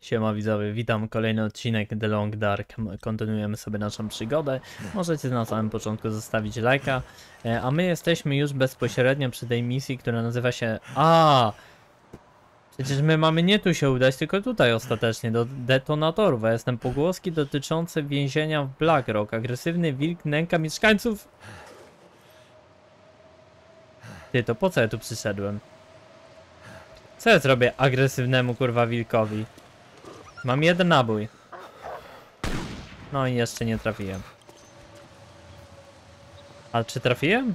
Siema widzowie, witam, kolejny odcinek The Long Dark. Kontynuujemy sobie naszą przygodę. Możecie na samym początku zostawić lajka. A my jesteśmy już bezpośrednio przy tej misji, która nazywa się... Przecież my mamy nie tu się udać, tylko tutaj ostatecznie, do detonatorów. A jestem pogłoski dotyczące więzienia w Blackrock. Agresywny wilk nęka mieszkańców. Ty, to po co ja tu przyszedłem? Co ja zrobię agresywnemu kurwa wilkowi? Mam jeden nabój. No i jeszcze nie trafiłem. A czy trafiłem?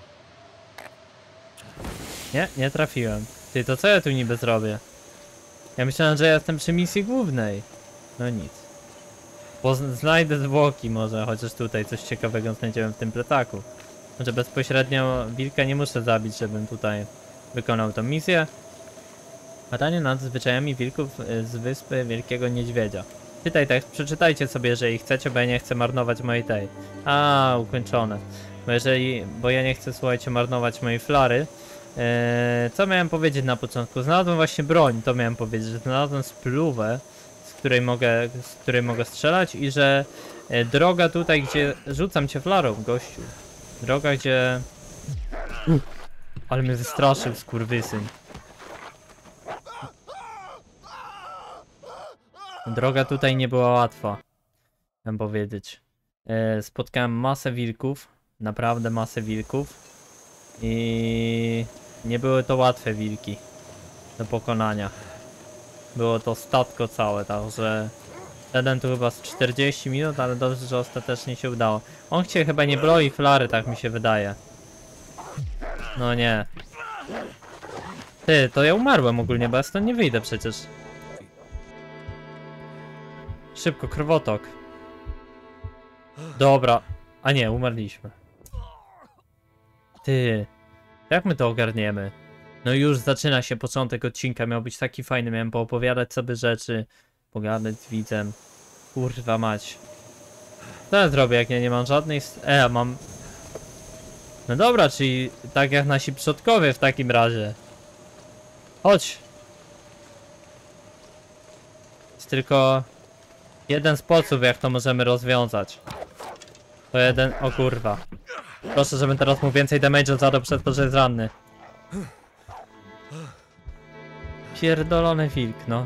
Nie, nie trafiłem. Ty, to co ja tu niby zrobię? Ja myślałem, że ja jestem przy misji głównej. No nic. Znajdę zwłoki może, chociaż tutaj coś ciekawego znajdziemy w tym plecaku. Może bezpośrednio wilka nie muszę zabić, żebym tutaj wykonał tą misję. Badanie nad zwyczajami wilków z wyspy Wielkiego Niedźwiedzia. Czytaj tekst, przeczytajcie sobie, jeżeli chcecie, bo ja nie chcę marnować mojej tej. Ukończone. Bo ja nie chcę, słuchajcie, marnować mojej flary. Co miałem powiedzieć na początku? Znalazłem właśnie broń, to miałem powiedzieć, że znalazłem spluwę, z której mogę strzelać i że droga tutaj, gdzie rzucam cię flarą, gościu. Droga, gdzie... Ale mnie wystraszył skurwysyn. Droga tutaj nie była łatwa, chciałem powiedzieć. Spotkałem masę wilków, naprawdę masę wilków i nie były to łatwe wilki do pokonania. Było to statko całe, także jeden tu chyba z 40 minut, ale dobrze, że ostatecznie się udało. On chciał chyba nie broi flary, tak mi się wydaje. No nie. Ty, to ja umarłem ogólnie, bo ja stąd nie wyjdę przecież. Szybko, krwotok. Dobra. A nie, umarliśmy. Ty. Jak my to ogarniemy? No już zaczyna się początek odcinka. Miał być taki fajny. Miałem poopowiadać sobie rzeczy. Pogadać z widzem. Kurwa mać. Co ja zrobię, jak ja nie mam żadnej... mam... No dobra, czyli tak jak nasi przodkowie w takim razie. Chodź. Jest tylko... jeden sposób, jak to możemy rozwiązać. To jeden... O kurwa. Proszę, żebym teraz mu więcej damage'u zadał przez to, że jest ranny. Pierdolony wilk, no.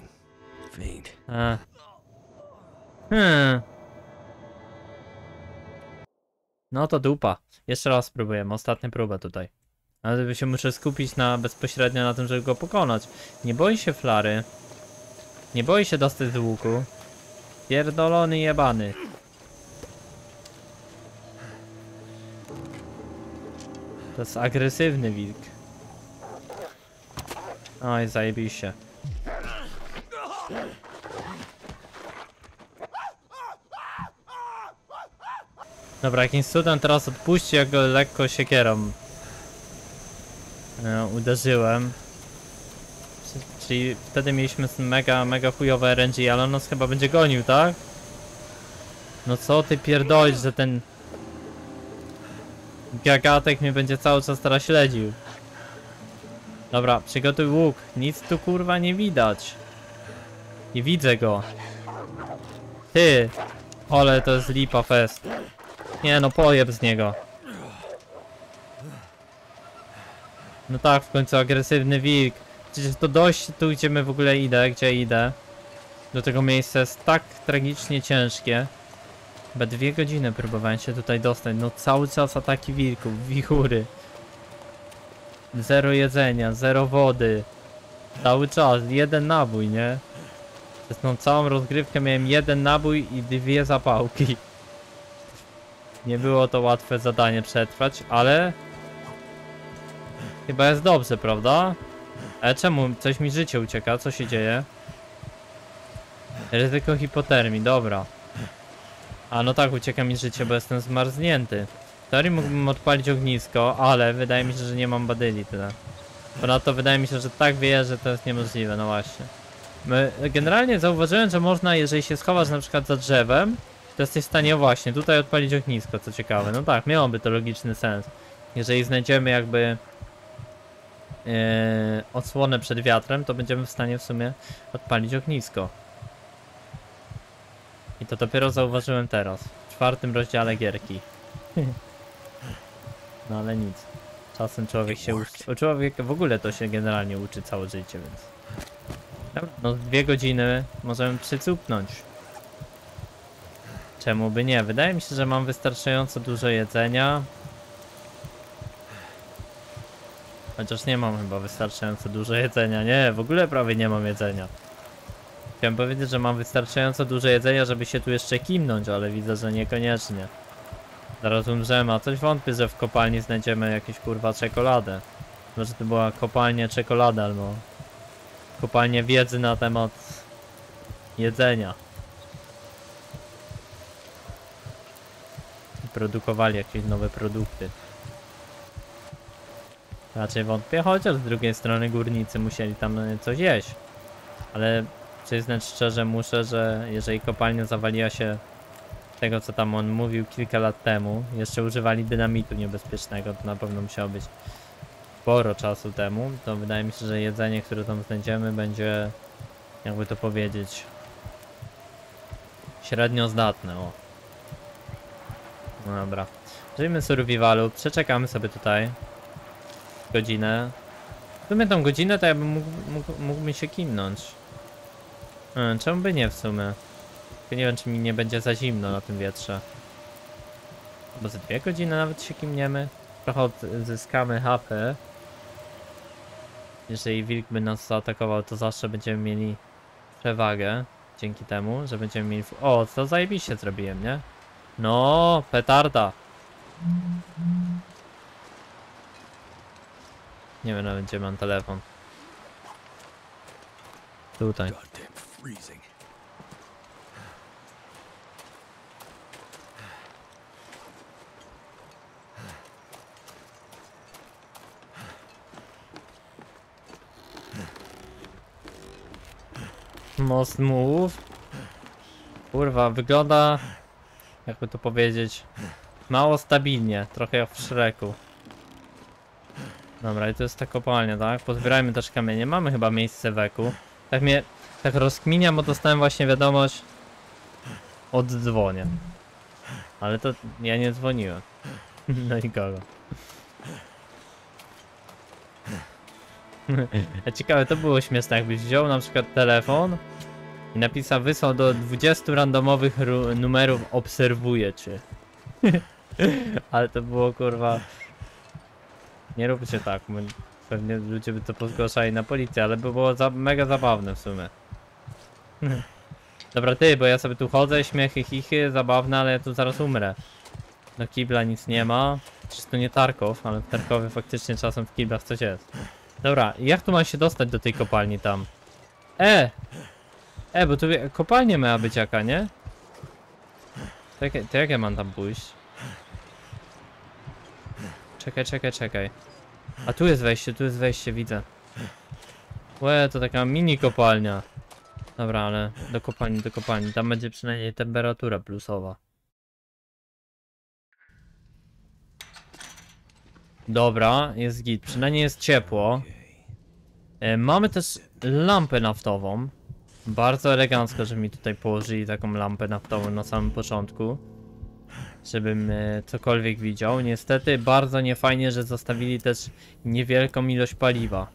No to dupa. Jeszcze raz spróbujemy. Ostatnia próba tutaj. Ale się muszę skupić bezpośrednio na tym, żeby go pokonać. Nie boi się flary. Nie boi się dostać z łuku. Pierdolony jebany. To jest agresywny wilk. Oj, zajebiście. Dobra, jakimś cudem teraz odpuści, jak go lekko siekierą uderzyłem. Czyli wtedy mieliśmy mega chujowe RNG, ale on nas chyba będzie gonił, tak? No co ty pierdolisz, że ten gagatek mnie będzie cały czas teraz śledził. Dobra, przygotuj łuk. Nic tu kurwa nie widać. Nie widzę go. Ty. Ale to jest lipa fest. Nie no, pojeb z niego. No tak, w końcu agresywny wilk. Przecież to dość tu, gdzie my w ogóle idę. Do tego miejsca jest tak tragicznie ciężkie. Chyba 2 godziny próbowałem się tutaj dostać. No cały czas ataki wilków, wichury. Zero jedzenia, zero wody. Cały czas, jeden nabój, nie? Przez tą całą rozgrywkę miałem jeden nabój i 2 zapałki. Nie było to łatwe zadanie przetrwać, ale... chyba jest dobrze, prawda? Ale czemu? Coś mi życie ucieka, co się dzieje? Ryzyko hipotermii, dobra. A no tak, ucieka mi życie, bo jestem zmarznięty. W teorii mógłbym odpalić ognisko, ale wydaje mi się, że nie mam badyli tyle. Ponadto wydaje mi się, że tak wieje, że to jest niemożliwe, no właśnie. Generalnie zauważyłem, że można, jeżeli się schowasz na przykład za drzewem, to jesteś w stanie właśnie tutaj odpalić ognisko, co ciekawe. No tak, miałoby to logiczny sens. Jeżeli znajdziemy jakby odsłonę przed wiatrem, to będziemy w stanie w sumie odpalić ognisko. I to dopiero zauważyłem teraz, w 4. rozdziale gierki. No ale nic. Czasem człowiek się uczy. Człowiek w ogóle to się generalnie uczy całe życie, więc... Dobra, no 2 godziny możemy przycupnąć. Czemu by nie? Wydaje mi się, że mam wystarczająco dużo jedzenia. Chociaż nie mam chyba wystarczająco dużo jedzenia. Nie, w ogóle prawie nie mam jedzenia. Chciałem powiedzieć, że mam wystarczająco dużo jedzenia, żeby się tu jeszcze kimnąć, ale widzę, że niekoniecznie. Zaraz umrzemy, a coś wątpię, że w kopalni znajdziemy jakieś kurwa czekoladę. Może to była kopalnia czekolady albo kopalnia wiedzy na temat jedzenia. I produkowali jakieś nowe produkty. Raczej wątpię, chociaż z drugiej strony górnicy musieli tam coś jeść. Ale przyznać szczerze muszę, że jeżeli kopalnia zawaliła się tego, co tam on mówił kilka lat temu, jeszcze używali dynamitu niebezpiecznego, to na pewno musiało być sporo czasu temu, to wydaje mi się, że jedzenie, które tam znajdziemy, będzie, jakby to powiedzieć, średnio zdatne, o. No dobra. Żyjmy w survivalu, przeczekamy sobie tutaj godzinę. W sumie tą godzinę to ja bym mógł mi się kimnąć. Czemu by nie w sumie? Tylko nie wiem, czy mi nie będzie za zimno na tym wietrze. Bo za 2 godziny nawet się kimniemy. Trochę odzyskamy HP. Jeżeli wilk by nas zaatakował, to zawsze będziemy mieli przewagę. Dzięki temu, że będziemy mieli... O, to zajebiście zrobiłem, nie? No, petarda. Nie wiem nawet, gdzie mam telefon. Tutaj. Most move. Kurwa, wygląda, jakby to powiedzieć, mało stabilnie, trochę jak w Shreku. Dobra, i to jest ta kopalnia, tak? Pozbierajmy też kamienie, mamy chyba miejsce w eku. Tak mnie, tak rozkminiam, bo dostałem właśnie wiadomość oddzwonię. Ale to ja nie dzwoniłem. No i kogo. Ciekawe, to było śmieszne, jakbyś wziął na przykład telefon i napisał, wysłał do 20 randomowych numerów, obserwuję cię. Ale to było kurwa... Nie róbcie tak, bo pewnie ludzie by to pozgłaszali na policję, ale by było mega zabawne w sumie. Dobra ty, bo ja sobie tu chodzę, śmiechy, chichy, zabawne, ale ja tu zaraz umrę. Do kibla nic nie ma. Przecież to nie Tarkov, ale w Tarkowie faktycznie czasem w kiblach coś jest. Dobra, jak tu mam się dostać do tej kopalni tam? Bo tu kopalnia miała być jaka, nie? To jak ja mam tam pójść? Czekaj. A tu jest wejście, widzę. Łe, to taka mini kopalnia. Dobra, ale do kopalni. Tam będzie przynajmniej temperatura plusowa. Dobra, jest git. Przynajmniej jest ciepło. Mamy też lampę naftową. Bardzo elegancko, że mi tutaj położyli taką lampę naftową na samym początku. Żebym cokolwiek widział. Niestety bardzo niefajnie, że zostawili też niewielką ilość paliwa.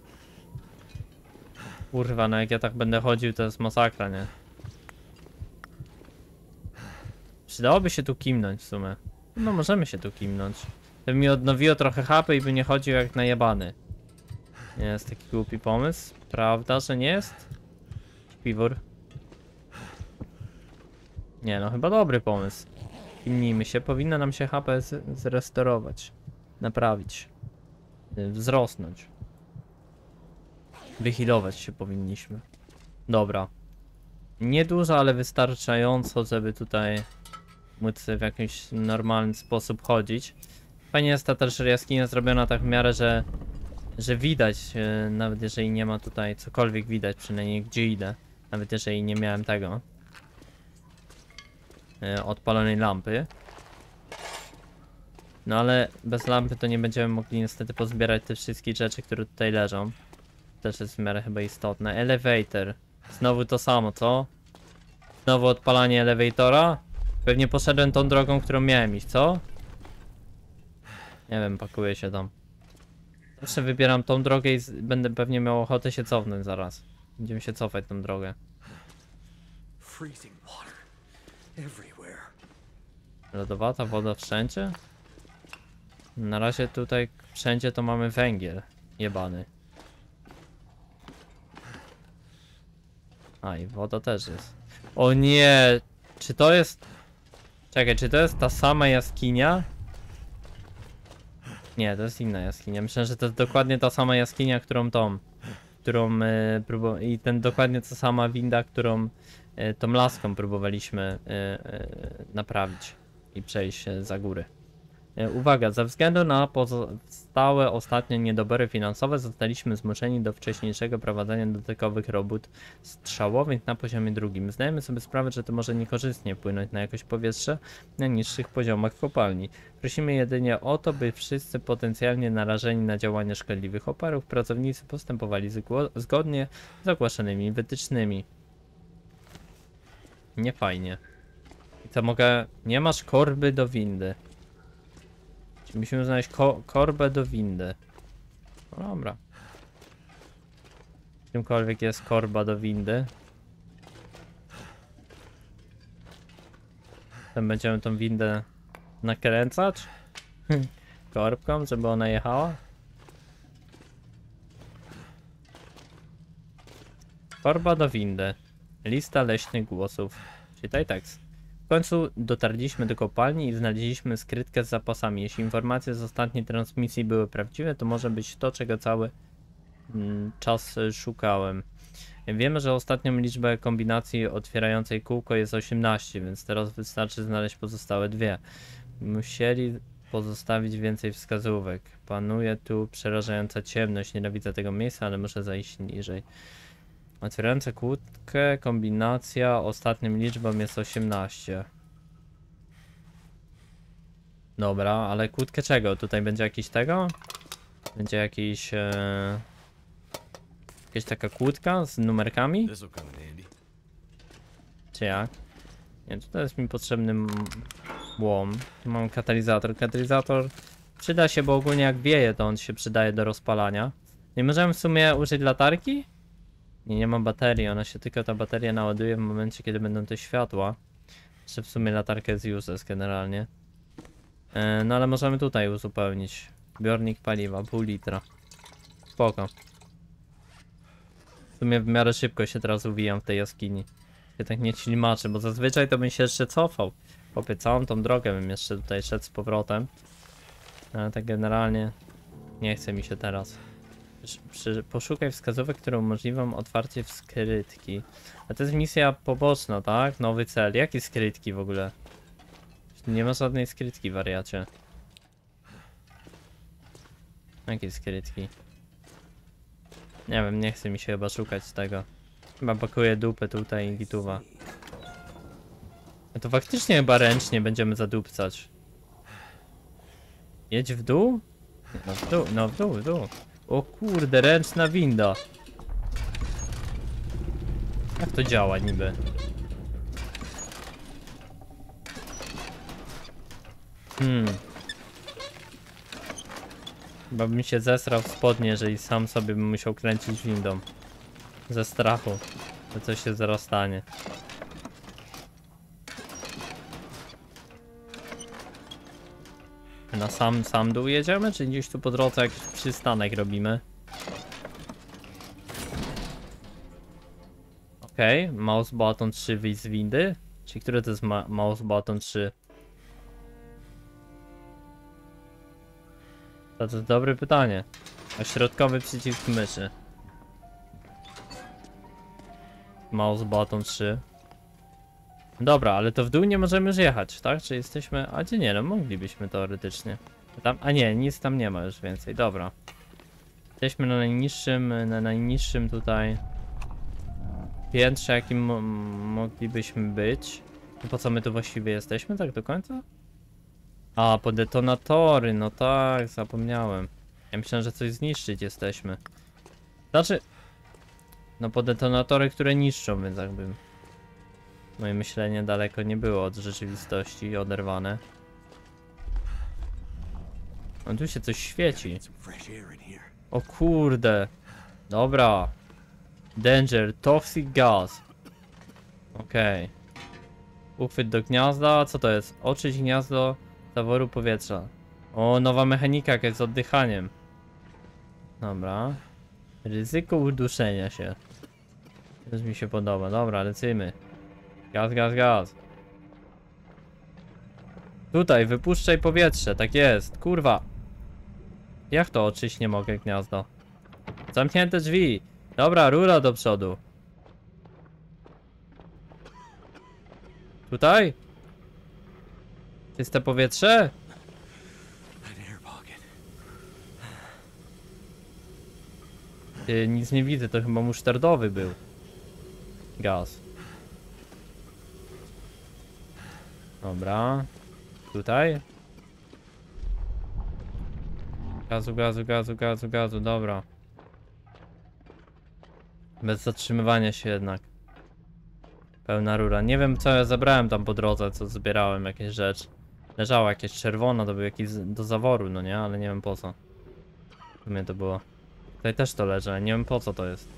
Kurwa, no jak ja tak będę chodził, to jest masakra, nie? Przydałoby się tu kimnąć w sumie. No możemy się tu kimnąć. To by mi odnowiło trochę HP i by nie chodził jak najebany. Nie jest taki głupi pomysł. Prawda, że nie jest? Piwór. Nie no, chyba dobry pomysł. Kimnijmy się, powinno nam się HP zrestaurować. Naprawić. Wzrosnąć. Wyhealować się powinniśmy. Dobra. Niedużo, ale wystarczająco, żeby tutaj móc w jakiś normalny sposób chodzić. Fajnie jest ta też jaskinia zrobiona tak w miarę, że widać, nawet jeżeli nie ma tutaj cokolwiek widać, przynajmniej gdzie idę. Nawet jeżeli nie miałem tego odpalonej lampy. No ale bez lampy to nie będziemy mogli niestety pozbierać te wszystkie rzeczy, które tutaj leżą. Też jest w miarę chyba istotne. Elevator. Znowu to samo, co? Znowu odpalanie elevatora? Pewnie poszedłem tą drogą, którą miałem iść, co? Nie wiem, pakuję się tam. Zawsze wybieram tą drogę i będę pewnie miał ochotę się cofnąć zaraz. Będziemy się cofać tą drogę. Freezing water everywhere. Lodowata woda wszędzie? Na razie tutaj wszędzie to mamy węgiel. Jebany. A i woda też jest. O nie! Czy to jest... Czekaj, czy to jest ta sama jaskinia? Nie, to jest inna jaskinia. Myślę, że to jest dokładnie ta sama jaskinia, którą i dokładnie ta sama winda, którą tą laską próbowaliśmy naprawić i przejść za góry. Uwaga, ze względu na pozostałe ostatnie niedobory finansowe zostaliśmy zmuszeni do wcześniejszego prowadzenia dotykowych robót strzałowych na poziomie drugim. Zdajemy sobie sprawę, że to może niekorzystnie wpłynąć na jakość powietrza na niższych poziomach kopalni. Prosimy jedynie o to, by wszyscy potencjalnie narażeni na działanie szkodliwych oparów pracownicy postępowali zgodnie z ogłaszanymi wytycznymi. Nie fajnie. I co mogę... Nie masz korby do windy. Musimy znaleźć korbę do windy. No dobra. Czymkolwiek jest korba do windy. To będziemy tą windę nakręcać. Korbką, żeby ona jechała. Korba do windy. Lista leśnych głosów. Czytaj tekst. W końcu dotarliśmy do kopalni i znaleźliśmy skrytkę z zapasami. Jeśli informacje z ostatniej transmisji były prawdziwe, to może być to, czego cały czas szukałem. Wiemy, że ostatnią liczbę kombinacji otwierającej kółko jest 18, więc teraz wystarczy znaleźć pozostałe dwie. Musieli pozostawić więcej wskazówek. Panuje tu przerażająca ciemność. Nienawidzę tego miejsca, ale muszę zajść niżej. Otwierająca kłódkę, kombinacja, ostatnią liczbą jest 18. Dobra, ale kłódkę czego? Tutaj będzie jakiś tego? Będzie jakiś... jakaś taka kłódka z numerkami? Czy jak? Nie, tutaj jest mi potrzebny łom. Tu mam katalizator. Katalizator przyda się, bo ogólnie jak wieje, to on się przydaje do rozpalania. Nie możemy w sumie użyć latarki? Nie ma baterii, ona się tylko ta bateria naładuje w momencie, kiedy będą te światła. Jeszcze w sumie latarka jest useless generalnie. No ale możemy tutaj uzupełnić. Zbiornik paliwa, pół litra. Spoko. W sumie w miarę szybko się teraz uwijam w tej jaskini. Się tak nie ślimaczę, bo zazwyczaj to bym się jeszcze cofał. Chłopie, całą tą drogę bym jeszcze tutaj szedł z powrotem. Ale tak generalnie nie chce mi się teraz. Poszukaj wskazówek, które umożliwią otwarcie skrytki. A to jest misja poboczna, tak? Nowy cel. Jakie skrytki w ogóle? Nie ma żadnej skrytki, wariacie. Jakie skrytki? Nie wiem, nie chce mi się chyba szukać tego. Chyba pakuję dupę tutaj i gituwa. No to faktycznie chyba ręcznie będziemy zadupcać. Jedź w dół? No w dół, no w dół, w dół. O kurde, ręczna winda. Jak to działa niby? Chyba bym się zesrał w spodnie, jeżeli sam sobie bym musiał kręcić windą. Ze strachu, że coś się zaraz stanie. Na sam dół jedziemy, czy gdzieś tu po drodze jakiś przystanek robimy? Okej, mouse button 3 wyjść z windy? Czyli który to jest mouse button 3? To jest dobre pytanie. A środkowy przycisk myszy. Mouse button 3. Dobra, ale to w dół nie możemy już jechać, tak? Czy jesteśmy... A gdzie nie, no moglibyśmy teoretycznie. Tam... A nie, nic tam nie ma już więcej, dobra. Jesteśmy na najniższym tutaj piętrze, jakim moglibyśmy być. I po co my tu właściwie jesteśmy, tak do końca? A, po detonatory, no tak, zapomniałem. Ja myślałem, że coś zniszczyć jesteśmy. Znaczy... No po detonatory, które niszczą, więc jakby... Moje myślenie daleko nie było od rzeczywistości, oderwane. O, tu się coś świeci. Some fresh air in here. O kurde. Dobra. Danger, toxic gas. Okej. Uchwyt do gniazda, co to jest? Oczyść gniazdo zaworu powietrza. O, nowa mechanika, jak jest z oddychaniem. Dobra. Ryzyko uduszenia się. To już mi się podoba. Dobra, lecimy. Gaz, gaz, gaz. Tutaj, wypuszczaj powietrze, tak jest. Kurwa. Jak to oczyść nie mogę gniazdo? Zamknięte drzwi. Dobra, rura do przodu. Tutaj? Czyste powietrze? An air pocket. Ty, nic nie widzę, to chyba musztardowy był. Gaz. Dobra. Tutaj? Gazu, gazu, gazu, gazu, gazu, dobra. Bez zatrzymywania się jednak. Pełna rura. Nie wiem co ja zabrałem tam po drodze, co zbierałem, jakieś rzecz. Leżała jakieś czerwona, to był jakiś do zaworu, no nie? Ale nie wiem po co. W sumie to było. Tutaj też to leży, ale nie wiem po co to jest.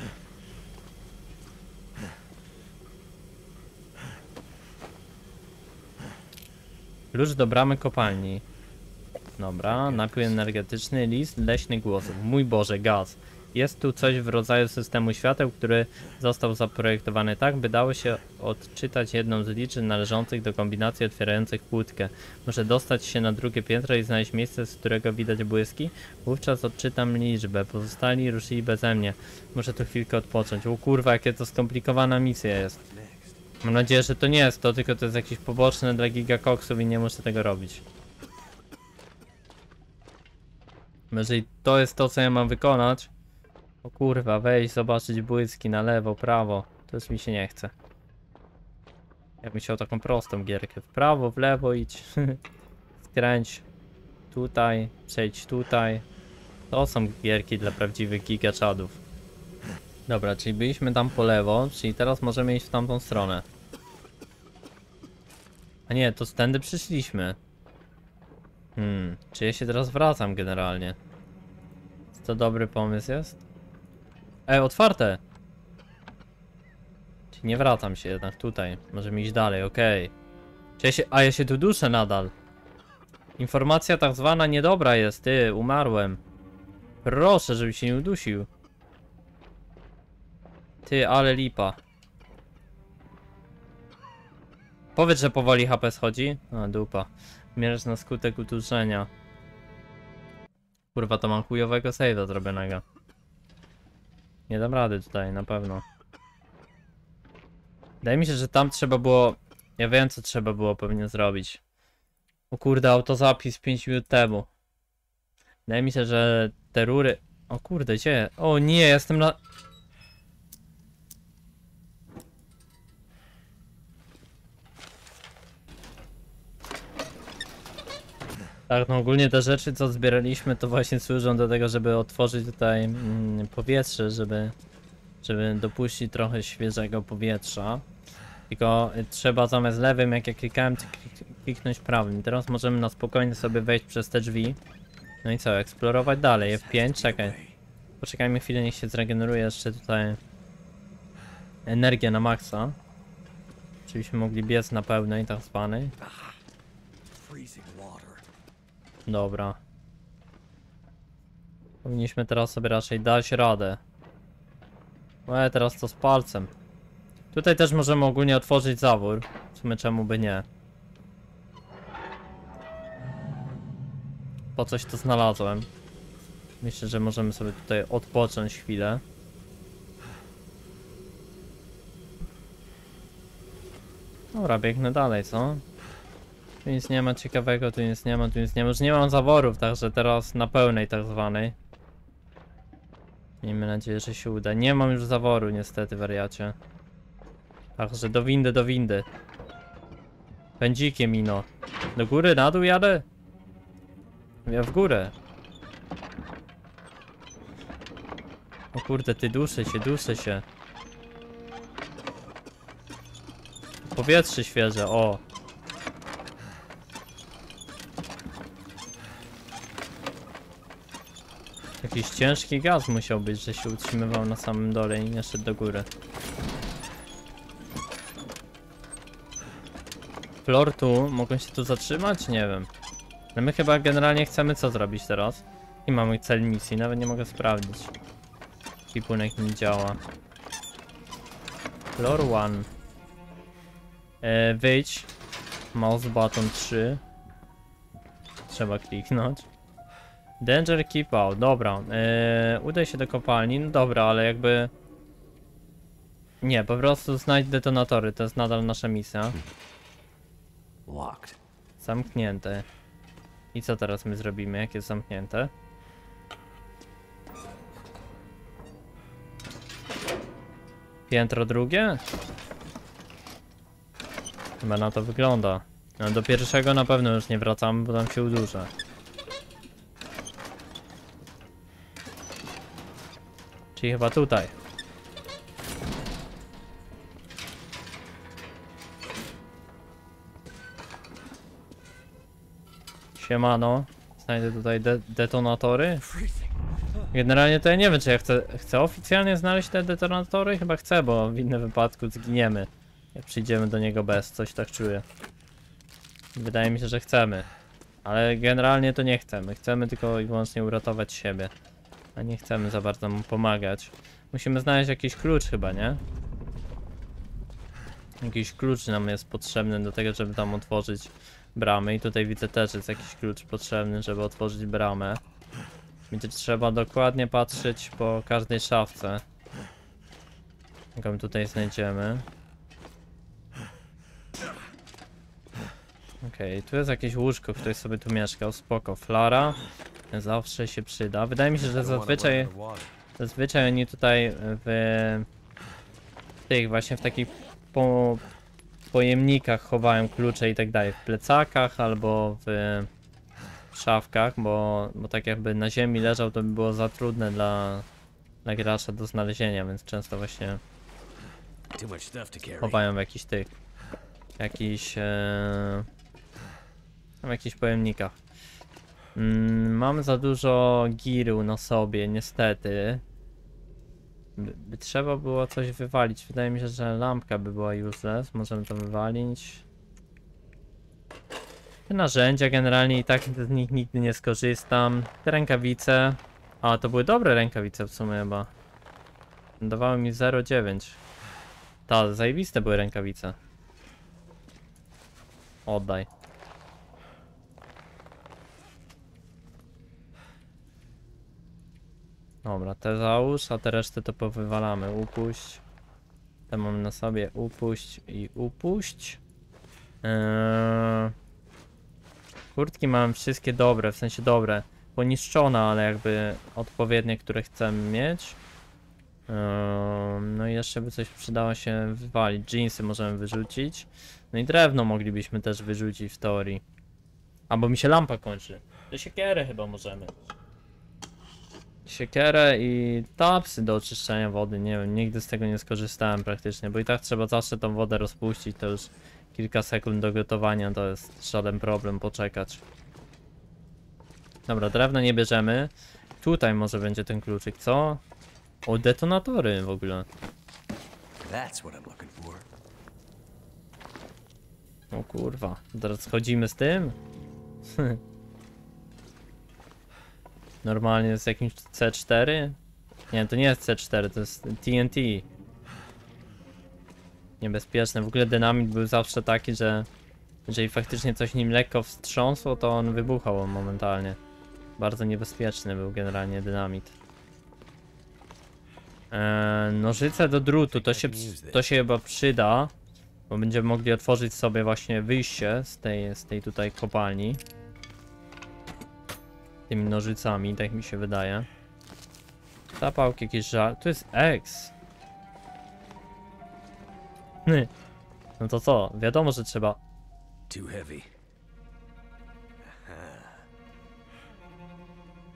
Klucz do bramy kopalni. Dobra, napój energetyczny, list, leśny głosów. Mój Boże, gaz. Jest tu coś w rodzaju systemu świateł, który został zaprojektowany tak, by dało się odczytać jedną z liczb należących do kombinacji otwierających kłódkę. Muszę dostać się na drugie piętro i znaleźć miejsce, z którego widać błyski. Wówczas odczytam liczbę. Pozostali ruszyli beze mnie. Muszę tu chwilkę odpocząć. O kurwa, jakie to skomplikowana misja jest. Next. Mam nadzieję, że to nie jest to, tylko to jest jakieś poboczne dla gigakoksów i nie muszę tego robić. Jeżeli to jest to, co ja mam wykonać... O kurwa, wejść, zobaczyć błyski na lewo, prawo. To już mi się nie chce. Ja bym chciał taką prostą gierkę. W prawo, w lewo idź. Skręć. Tutaj, przejdź tutaj. To są gierki dla prawdziwych gigaczadów. Dobra, czyli byliśmy tam po lewo, czyli teraz możemy iść w tamtą stronę. A nie, to stędy przyszliśmy. Czy ja się teraz wracam generalnie? Czy to dobry pomysł jest? Otwarte! Czyli nie wracam się jednak tutaj. Możemy iść dalej, okej. Czy ja się... A ja się tu duszę nadal. Informacja tak zwana niedobra jest, ty, umarłem. Proszę, żeby się nie udusił. Ty, ale lipa. Powiedz, że powoli HP schodzi. A, dupa. Mierz na skutek uduszenia. Kurwa, to mam chujowego save'a zrobionego. Nie dam rady tutaj, na pewno. Wydaje mi się, że tam trzeba było... Ja wiem, co trzeba było pewnie zrobić. O kurde, autozapis 5 minut temu. Wydaje mi się, że te rury... O kurde, gdzie? O nie, jestem na... Tak, no ogólnie te rzeczy, co zbieraliśmy, to właśnie służą do tego, żeby otworzyć tutaj powietrze, żeby dopuścić trochę świeżego powietrza. Tylko trzeba zamiast lewym, jak ja klikałem, kliknąć prawym. Teraz możemy na spokojnie sobie wejść przez te drzwi. No i co, eksplorować dalej. F5, czekaj. Poczekajmy chwilę, niech się zregeneruje jeszcze tutaj energię na maksa. Żebyśmy mogli biec na pełnej, tak zwanej. Freezing water. Dobra. Powinniśmy teraz sobie raczej dać radę. Teraz to z palcem. Tutaj też możemy ogólnie otworzyć zawór. W sumie czemu by nie. Po coś to znalazłem. Myślę, że możemy sobie tutaj odpocząć chwilę. Dobra, biegnę dalej, co? Tu nic nie ma ciekawego, tu nic nie ma, tu nic nie ma. Już nie mam zaworów, także teraz na pełnej tak zwanej. Miejmy nadzieję, że się uda. Nie mam już zaworu niestety, wariacie. Także do windy, do windy. Pędzikiem ino. Do góry, na dół jadę? Ja w górę. O kurde, ty duszę się. Powietrze świeże, o. Jakiś ciężki gaz musiał być, że się utrzymywał na samym dole i nie szedł do góry. Flor tu, mogą się tu zatrzymać? Nie wiem. No my chyba generalnie chcemy co zrobić teraz? I mamy cel misji, nawet nie mogę sprawdzić. Kipunek nie działa. Floor 1. Wyjdź. Mouse button 3. Trzeba kliknąć. Danger keep out, dobra. Udaj się do kopalni, no dobra, ale jakby... Nie, po prostu znajdź detonatory, to jest nadal nasza misja. Locked. Zamknięte. I co teraz my zrobimy, jak jest zamknięte? Piętro drugie? Chyba na to wygląda. No, do pierwszego na pewno już nie wracamy, bo tam się udurza. Czyli chyba tutaj. Siemano. Znajdę tutaj detonatory. Freezing. Generalnie to ja nie wiem, czy ja chcę oficjalnie znaleźć te detonatory? Chyba chcę, bo w innym wypadku zginiemy. Jak przyjdziemy do niego bez, coś tak czuję. Wydaje mi się, że chcemy. Ale generalnie to nie chcemy. Chcemy tylko i wyłącznie uratować siebie. A nie chcemy za bardzo mu pomagać. Musimy znaleźć jakiś klucz chyba, nie? Jakiś klucz nam jest potrzebny do tego, żeby tam otworzyć bramę. I tutaj widzę też jest jakiś klucz potrzebny, żeby otworzyć bramę. Będzie trzeba dokładnie patrzeć po każdej szafce, jaką tutaj znajdziemy. Okej, tu jest jakieś łóżko, ktoś sobie tu mieszkał, spoko. Flara zawsze się przyda. Wydaje mi się, że zazwyczaj oni tutaj w tych właśnie w takich pojemnikach chowają klucze i tak dalej. W plecakach albo w szafkach, bo tak jakby na ziemi leżał, to by było za trudne dla gracza do znalezienia, więc często właśnie Too much stuff to carry. chowają w jakichś tych w jakichś pojemnikach. Mam za dużo giru na sobie, niestety. By trzeba było coś wywalić. Wydaje mi się, że lampka by była useless. Możemy to wywalić. Te narzędzia generalnie i tak z nich nigdy nie skorzystam. Te rękawice. A, to były dobre rękawice w sumie chyba. Dawały mi 0,9. Ta, zajebiste były rękawice. Oddaj. Dobra, te załóż, a te resztę to powywalamy. Upuść. Te mam na sobie. Upuść i upuść. Kurtki mam wszystkie dobre, w sensie dobre. Poniszczone, ale jakby odpowiednie, które chcemy mieć. No i jeszcze by coś przydało się wywalić. Jeansy możemy wyrzucić. No i drewno moglibyśmy też wyrzucić w teorii. Albo mi się lampa kończy. To siekierę chyba możemy. Siekierę i tapsy do oczyszczania wody. Nie wiem, nigdy z tego nie skorzystałem praktycznie, bo i tak trzeba zawsze tą wodę rozpuścić. To już kilka sekund do gotowania, to jest żaden problem poczekać. Dobra, drewna nie bierzemy. Tutaj może będzie ten kluczyk, co? O, detonatory w ogóle. That's what I'm looking for. O kurwa, teraz schodzimy z tym? Normalnie z jakimś C4? Nie, to nie jest C4, to jest TNT. Niebezpieczne, w ogóle dynamit był zawsze taki, że jeżeli faktycznie coś nim lekko wstrząsło, to on wybuchał momentalnie. Bardzo niebezpieczny był generalnie dynamit. Nożyce do drutu, to się chyba przyda, bo będziemy mogli otworzyć sobie właśnie wyjście z tej tutaj kopalni. Tymi nożycami, tak mi się wydaje. Zapałki jakieś żal... Tu jest X. No to co? Wiadomo, że trzeba... Too heavy.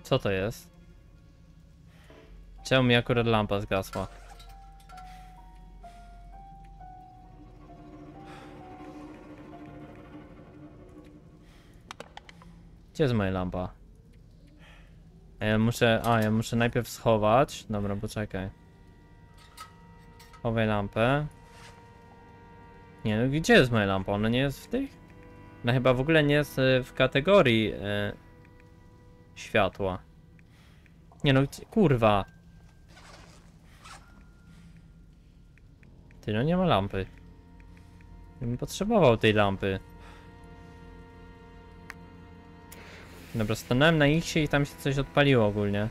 Co to jest? Czemu mi akurat lampa zgasła? Gdzie jest moja lampa? Ja muszę najpierw schować. Dobra, poczekaj. Chowaj lampę. Nie, no gdzie jest moja lampa? Ona nie jest w tych? Ona chyba w ogóle nie jest w kategorii światła. Nie no, kurwa. Ty, no nie ma lampy. Ja bym potrzebował tej lampy. Dobra, stanąłem na X-ie i tam się coś odpaliło ogólnie.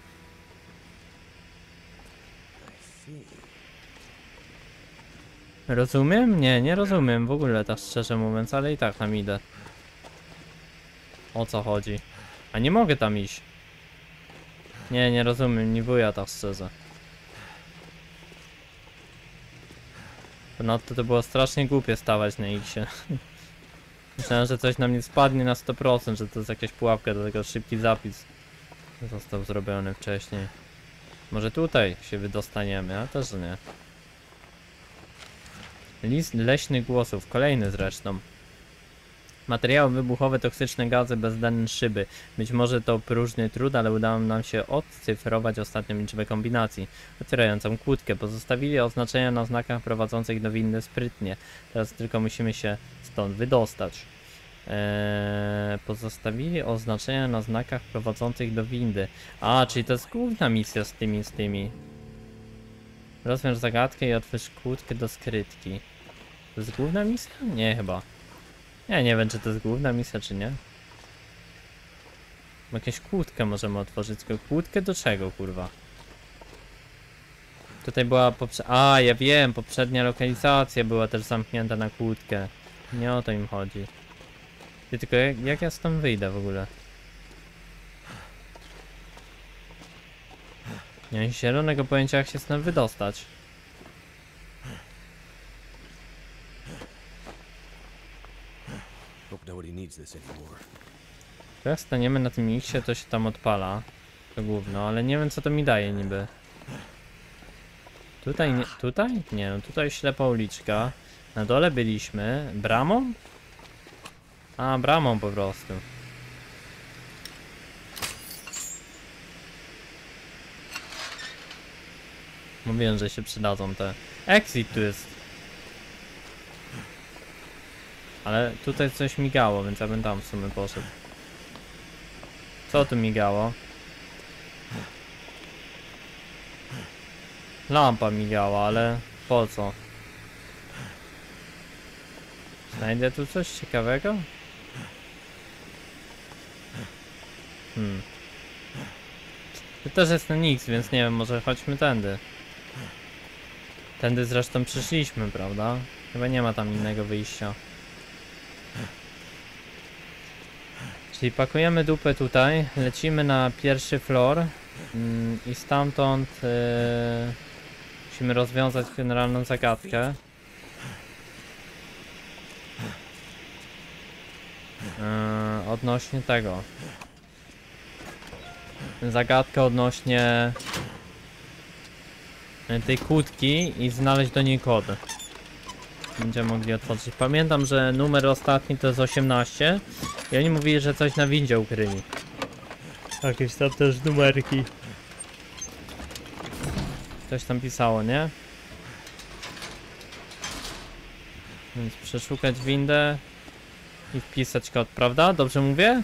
Rozumiem? Nie, nie rozumiem w ogóle, tak szczerze mówiąc, ale i tak tam idę. O co chodzi? A nie mogę tam iść. Nie, nie rozumiem, nie wuja tak szczerze. Ponadto to było strasznie głupie stawać na X-ie. Myślałem, że coś na mnie spadnie na 100%, że to jest jakaś pułapka, do tego szybki zapis został zrobiony wcześniej. Może tutaj się wydostaniemy, a też nie. List leśnych głosów, kolejny zresztą. Materiały wybuchowe, toksyczne gazy, bezdenne szyby. Być może to próżny trud, ale udało nam się odcyfrować ostatnią liczbę kombinacji. Otwierającą kłódkę. Pozostawili oznaczenia na znakach prowadzących do windy sprytnie. Teraz tylko musimy się stąd wydostać. Pozostawili oznaczenia na znakach prowadzących do windy. A, czyli to jest główna misja z tymi. Rozwiąż zagadkę i otwórz kłódkę do skrytki. To jest główna misja? Nie, chyba. Ja nie wiem, czy to jest główna misja, czy nie. Jakąś kłódkę możemy otworzyć, tylko kłódkę do czego, kurwa? Tutaj była A, ja wiem, poprzednia lokalizacja była też zamknięta na kłódkę. Nie o to im chodzi. Ty, tylko jak ja stąd wyjdę w ogóle? Nie mam zielonego pojęcia, jak się stąd wydostać. Jak staniemy na tym X-ie, to się tam odpala. To gówno, ale nie wiem, co to mi daje niby. Tutaj nie, tutaj? Nie, no tutaj ślepa uliczka. Na dole byliśmy. Bramą? A, bramą po prostu. Mówiłem, że się przydadzą te. Exit tu jest. Ale tutaj coś migało, więc ja bym tam w sumie poszedł. Co tu migało? Lampa migała, ale po co? Znajdę tu coś ciekawego? Tu też jest ten X, więc nie wiem, może chodźmy tędy. Tędy zresztą przyszliśmy, prawda? Chyba nie ma tam innego wyjścia. Czyli pakujemy dupę tutaj, lecimy na pierwszy floor i stamtąd musimy rozwiązać generalną zagadkę. Odnośnie tego. Zagadkę odnośnie tej kłódki i znaleźć do niej kod. Będziemy mogli otworzyć. Pamiętam, że numer ostatni to jest 18 i oni mówili, że coś na windzie ukryli. Jakieś tam też numerki. Coś tam pisało, nie? Więc przeszukać windę i wpisać kod, prawda? Dobrze mówię?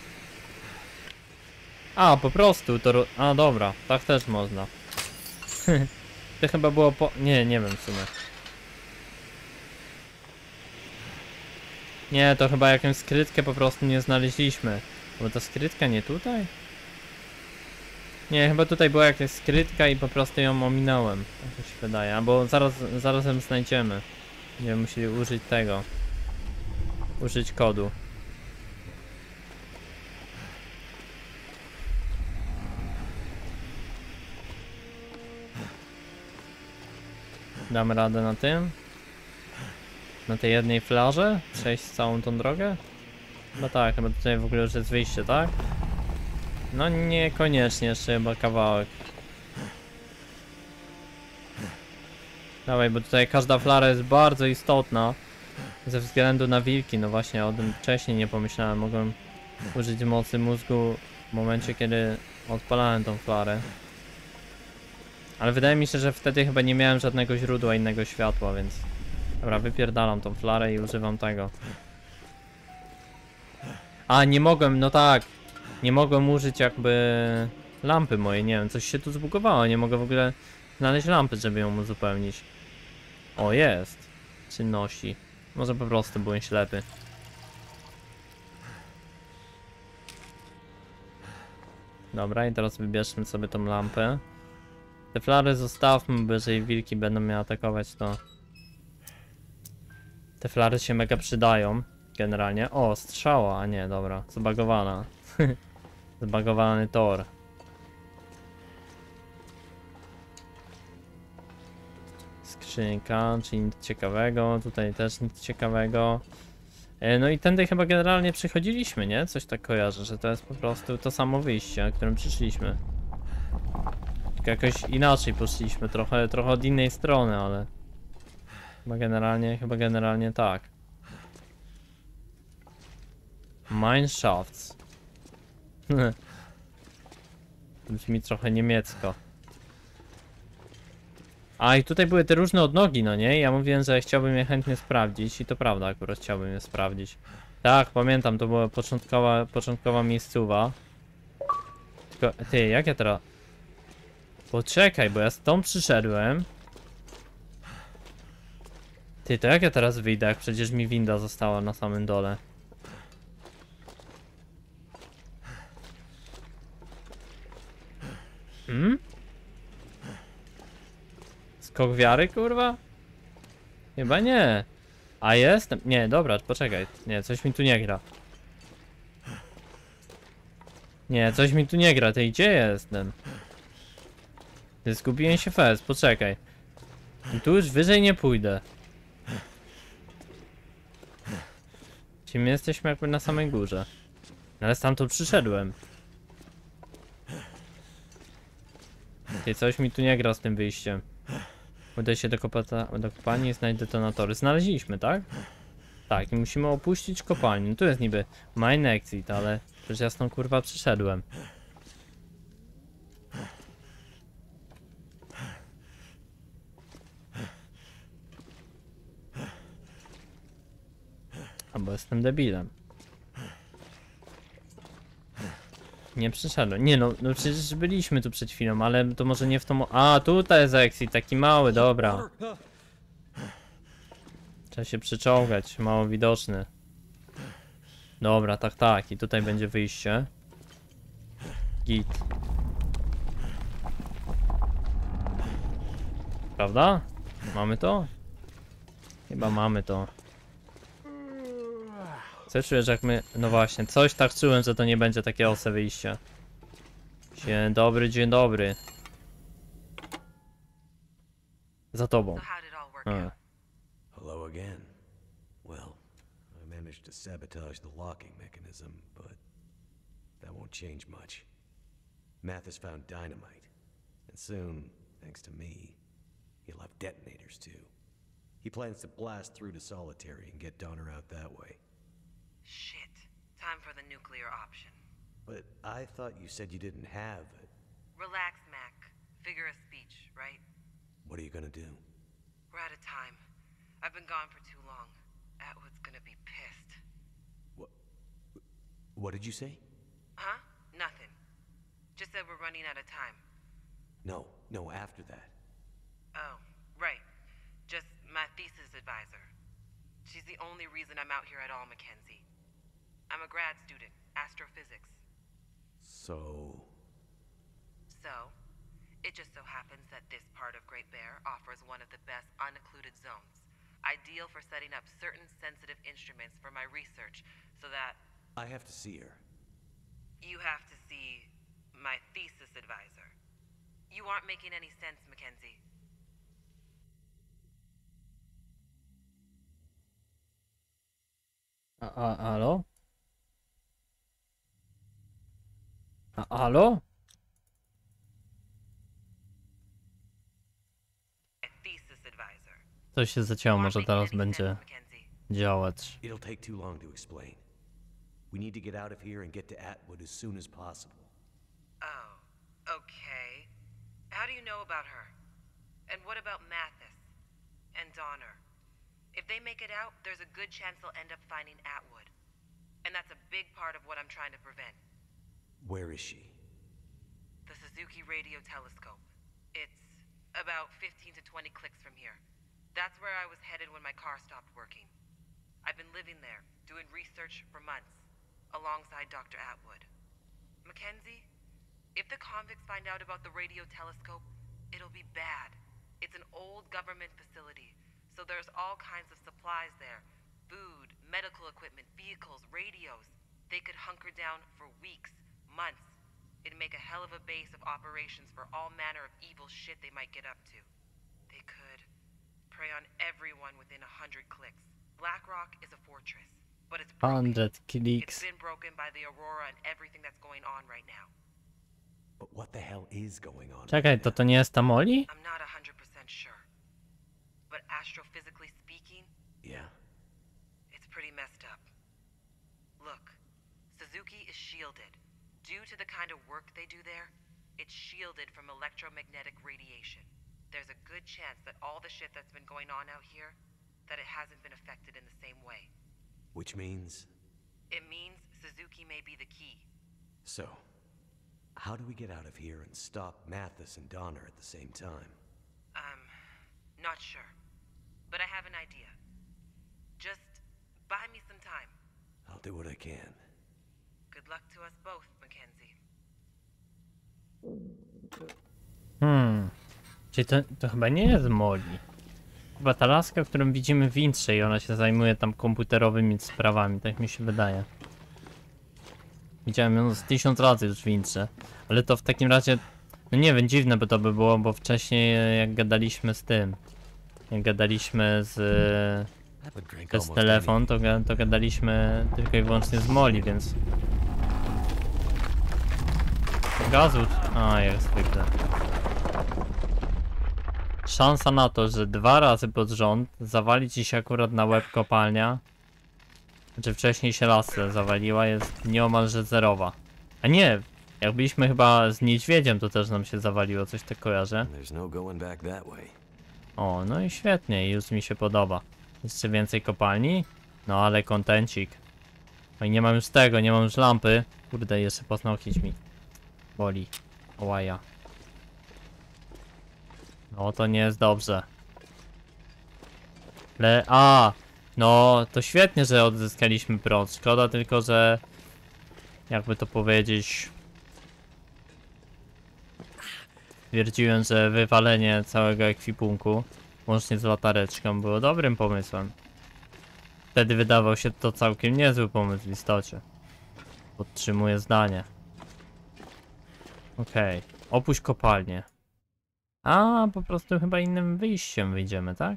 A, po prostu to... A, dobra, tak też można. To chyba było po... Nie, nie wiem w sumie. Nie, to chyba jakąś skrytkę po prostu nie znaleźliśmy. Bo ta skrytka nie tutaj? Nie, chyba tutaj była jakaś skrytka i po prostu ją ominąłem. Tak się wydaje, albo zaraz ją znajdziemy. Będziemy musieli użyć tego. Użyć kodu. Damy radę na tym? Na tej jednej flarze? Przejść całą tą drogę? No tak, chyba tutaj w ogóle już jest wyjście, tak? No niekoniecznie, jeszcze chyba kawałek. Dawaj, bo tutaj każda flara jest bardzo istotna. Ze względu na wilki, no właśnie o tym wcześniej nie pomyślałem. Mogłem użyć mocy mózgu w momencie, kiedy odpalałem tą flarę. Ale wydaje mi się, że wtedy chyba nie miałem żadnego źródła innego światła, więc... Dobra, wypierdalam tą flarę i używam tego. A, nie mogłem, no tak. Nie mogłem użyć jakby lampy mojej, nie wiem, coś się tu zbugowało. Nie mogę w ogóle znaleźć lampy, żeby ją uzupełnić. O, jest. Czynności. Może po prostu byłem ślepy. Dobra, i teraz wybierzmy sobie tą lampę. Te flary zostawmy, bo jeżeli wilki będą mnie atakować, to... Te flary się mega przydają, generalnie. O, strzała, a nie, dobra, zbagowana. Zbagowany tor. Skrzynka, czyli nic ciekawego, tutaj też nic ciekawego. No i tędy chyba generalnie przychodziliśmy, nie? Coś tak kojarzę, że to jest po prostu to samo wyjście, na którym przyszliśmy. Tylko jakoś inaczej poszliśmy, trochę od innej strony, ale... Chyba generalnie tak. Mineshafts. Brzmi trochę niemiecko. A i tutaj były te różne odnogi, no nie? Ja mówiłem, że chciałbym je chętnie sprawdzić i to prawda, akurat chciałbym je sprawdzić. Tak, pamiętam, to była początkowa miejscowa. Tylko, ty, jak ja teraz... Poczekaj, bo ja stąd przyszedłem. Ty, to jak ja teraz wyjdę, jak przecież mi winda została na samym dole. Skok wiary, kurwa? Chyba nie. A jestem? Nie, dobra, poczekaj. Nie, coś mi tu nie gra. Nie, coś mi tu nie gra, ty gdzie jestem? Ty, zgubiłem się fest, poczekaj. I tu już wyżej nie pójdę. Czyli my jesteśmy jakby na samej górze. Ale stamtąd przyszedłem. Ty, coś mi tu nie gra z tym wyjściem. Udaj się do kopalni i znajdź detonatory. Znaleźliśmy, tak? Tak, i musimy opuścić kopalnię. No tu jest niby mine exit, ale przecież ja stąd kurwa przyszedłem. Albo jestem debilem. Nie przyszedłem. Nie no, no przecież byliśmy tu przed chwilą, ale to może nie w tą... A, tutaj jest exit, taki mały, dobra. Trzeba się przyczołgać, mało widoczny. Dobra, tak, tak. I tutaj będzie wyjście. Git. Prawda? Mamy to? Chyba mamy to. Co czuję, że jak my... No właśnie, coś tak czułem, że to nie będzie takie ose wyjście. Dzień dobry, dzień dobry. Za tobą. So how did it all work A. out? Hello again. Well, I managed to sabotage the locking mechanism, but that won't change much. Mathis found dynamite, and soon, thanks to me, he'll have detonators too. He plans to blast through to Solitary and get Donner out that way. Shit. Time for the nuclear option. But I thought you said you didn't have it. Relax, Mac. Figure of speech, right? What are you gonna do? We're out of time. I've been gone for too long. Atwood's gonna be pissed. What did you say? Huh? Nothing. Just said we're running out of time. No, after that. Oh, right. Just my thesis advisor. She's the only reason I'm out here at all, Mackenzie. I'm a grad student, astrophysics. So... So, it just so happens that this part of Great Bear offers one of the best unoccluded zones, ideal for setting up certain sensitive instruments for my research, so that I have to see her. you have to see my thesis advisor. You aren't making any sense, Mackenzie. Halo? Halo? Thesis advisor. Coś się zacięło, może teraz będzie Mackenzie. działać. It'll take too long to explain. We need to get out of here and get to Atwood as soon as possible. Oh, okay. How do you know about her? And what about Mathis? And Donner? If they make it out, there's a good chance they'll end up finding Atwood. And that's a big part of what I'm trying to prevent. Where is she? The Suzuki Radio Telescope. It's about 15 to 20 clicks from here. That's where I was headed when my car stopped working. I've been living there, doing research for months, alongside Dr. Atwood. Mackenzie, if the convicts find out about the radio telescope, it'll be bad. It's an old government facility, so there's all kinds of supplies there. Food, medical equipment, vehicles, radios. They could hunker down for weeks, months. It'd make a hell of a base of operations for all manner of evil shit they might get up to. They could prey on everyone within 100 clicks. Blackrock is a fortress, but it's broken. 100 It's clicks. been broken by the Aurora and everything that's going on right now. But what the hell is going on? Czekaj, to nie jest ta Molly? I'm not 100% sure. But astrophysically speaking, Yeah. it's pretty messed up. Look, Suzuki is shielded. Due to the kind of work they do there, it's shielded from electromagnetic radiation. There's a good chance that all the shit that's been going on out here, that it hasn't been affected in the same way. Which means... It means Suzuki may be the key. So, how do we get out of here and stop Mathis and Donner at the same time? Not sure. But I have an idea. Just buy me some time. I'll do what I can. Good luck to us both, Mackenzie. Czyli to chyba nie jest Molly. Chyba ta laska, którą widzimy w intrze i ona się zajmuje tam komputerowymi sprawami, tak mi się wydaje. Widziałem ją z 1000 razy już w intrze. Ale to w takim razie, no nie wiem, dziwne by to by było, bo wcześniej jak gadaliśmy z tym, jak gadaliśmy z przez telefon, to gadaliśmy tylko i wyłącznie z Molly, więc... Gazu... A, jak zwykle. Szansa na to, że 2 razy pod rząd zawali ci się akurat na łeb kopalnia, czy wcześniej się lasę zawaliła, jest nieomalże zerowa. A nie, jak byliśmy chyba z niedźwiedziem, to też nam się zawaliło, coś tak kojarzę. There's no going back that way. O, no i świetnie, już mi się podoba. Jeszcze więcej kopalni? No ale kontencik. No i nie mam już tego, nie mam już lampy. Kurde, jeszcze posnochić mi. Boli. Ołaja. No to nie jest dobrze. No to świetnie, że odzyskaliśmy prąd. Szkoda tylko, że... Jakby to powiedzieć... Twierdziłem, że wywalenie całego ekwipunku, łącznie z latareczką, było dobrym pomysłem. Wtedy wydawał się to całkiem niezły pomysł w istocie. Podtrzymuję zdanie. Okej. Opuść kopalnię. A, po prostu chyba innym wyjściem wyjdziemy, tak?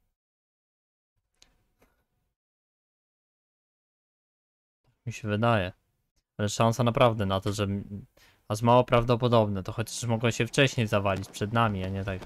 Mi się wydaje. Ale szansa naprawdę na to, że... Aż mało prawdopodobne, to chociaż mogło się wcześniej zawalić przed nami, a nie tak...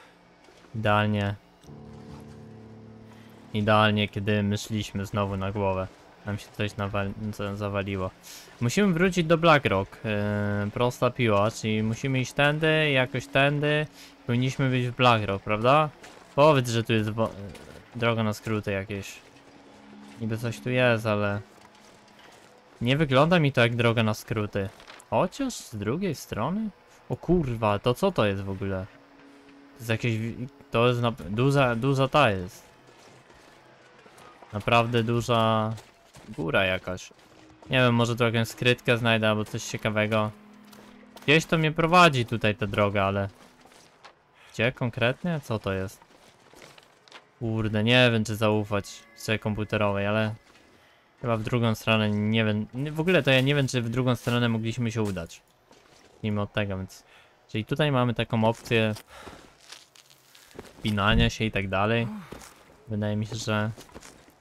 Idealnie, kiedy myśleliśmy znowu na głowę. Nam się coś zawaliło. Musimy wrócić do Blackrock. Prosta piła, czyli musimy iść tędy, jakoś tędy. Powinniśmy być w Blackrock, prawda? Powiedz, że tu jest droga na skróty jakieś. Niby coś tu jest, ale... Nie wygląda mi to jak droga na skróty. Chociaż z drugiej strony? O kurwa, to co to jest w ogóle? To jest jakieś... To jest duża ta jest. Naprawdę duża... Góra jakaś. Nie wiem, może tu jakąś skrytkę znajdę albo coś ciekawego. Gdzieś to mnie prowadzi tutaj ta droga, ale... Gdzie konkretnie? Co to jest? Kurde, nie wiem czy zaufać grze komputerowej, ale... Chyba w drugą stronę, nie wiem... W ogóle to ja nie wiem, czy w drugą stronę mogliśmy się udać. Mimo od tego, więc... Czyli tutaj mamy taką opcję... Wpinania się i tak dalej. Wydaje mi się, że...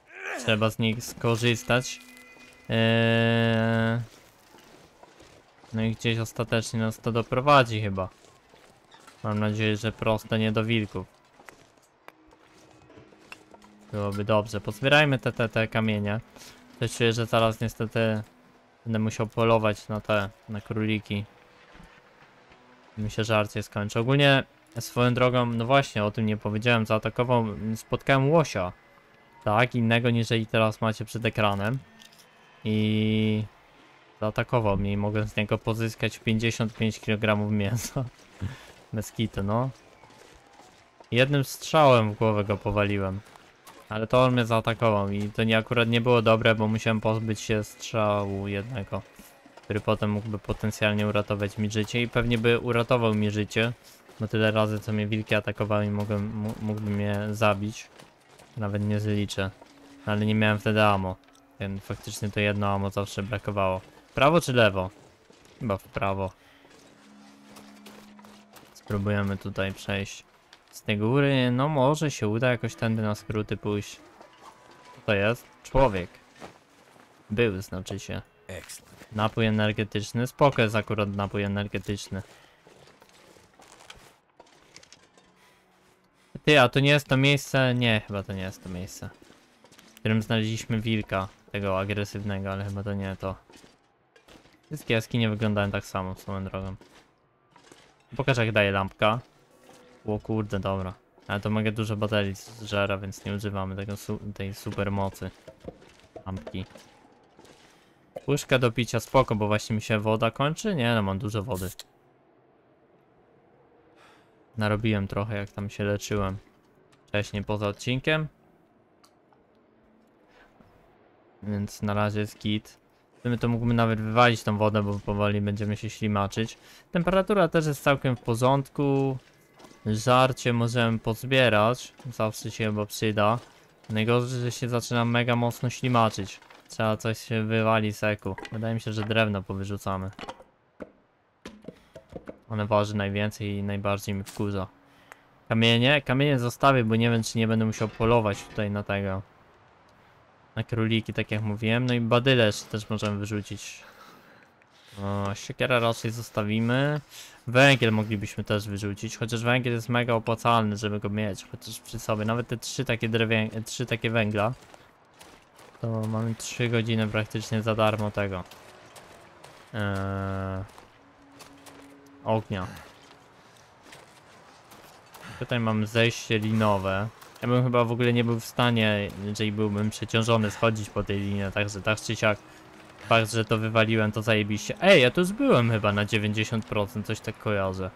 Trzeba z nich skorzystać. No i gdzieś ostatecznie nas to doprowadzi chyba. Mam nadzieję, że prosto nie do wilków. Byłoby dobrze. Pozbierajmy te kamienie. Też czuję, że zaraz niestety będę musiał polować na króliki. Mi się żarcie skończy. Ogólnie swoją drogą, no właśnie, o tym nie powiedziałem, zaatakował, spotkałem łosia. Tak, innego niżeli teraz macie przed ekranem. I zaatakował mnie i mogłem z niego pozyskać 55 kg mięsa. Bez kitu, no. Jednym strzałem w głowę go powaliłem. Ale to on mnie zaatakował i to akurat nie było dobre, bo musiałem pozbyć się strzału jednego, który potem mógłby potencjalnie uratować mi życie i pewnie by uratował mi życie, bo tyle razy co mnie wilki atakowały i mógłby mnie zabić. Nawet nie zliczę. Ale nie miałem wtedy ammo. Więc faktycznie to jedno ammo zawsze brakowało. Prawo czy lewo? Chyba w prawo. Spróbujemy tutaj przejść z tej góry. No może się uda jakoś tędy na skróty pójść. Co to jest? Człowiek. Był, znaczy się. Excellent. Napój energetyczny. Spoko jest akurat napój energetyczny. Ty, a to nie jest to miejsce? Nie, chyba to nie jest to miejsce, w którym znaleźliśmy wilka. Tego agresywnego, ale chyba to nie to. Wszystkie jaskinie wyglądają tak samo swoją drogą. Pokaż jak daje lampka. O kurde, dobra. Ale to mega dużo baterii zżera, więc nie używamy tej super mocy lampki. Łyżka do picia spoko, bo właśnie mi się woda kończy? Nie, no mam dużo wody. Narobiłem trochę jak tam się leczyłem wcześniej poza odcinkiem. Więc na razie jest git. My to mógłbym nawet wywalić tą wodę, bo powoli będziemy się ślimaczyć. Temperatura też jest całkiem w porządku. Żarcie możemy pozbierać. Zawsze się chyba przyda. Najgorzej, że się zaczyna mega mocno ślimaczyć. Trzeba coś się wywali z eku. Wydaje mi się, że drewno powyrzucamy. One waży najwięcej i najbardziej mi wkurza. Kamienie zostawię, bo nie wiem, czy nie będę musiał polować tutaj na tego. Na króliki, tak jak mówiłem. No i badyle jeszcze też możemy wyrzucić. O, siekiera raczej zostawimy. Węgiel moglibyśmy też wyrzucić, chociaż węgiel jest mega opłacalny, żeby go mieć. Chociaż przy sobie, nawet te 3 takie węgla. To mamy 3 godziny praktycznie za darmo tego. Ognia. Tutaj mamy zejście linowe. Ja bym chyba w ogóle nie był w stanie, jeżeli byłbym przeciążony, schodzić po tej linie, także tak czy siak. Fakt, że to wywaliłem, to zajebiście. Ej, ja tu już byłem chyba na 90%, coś tak kojarzę.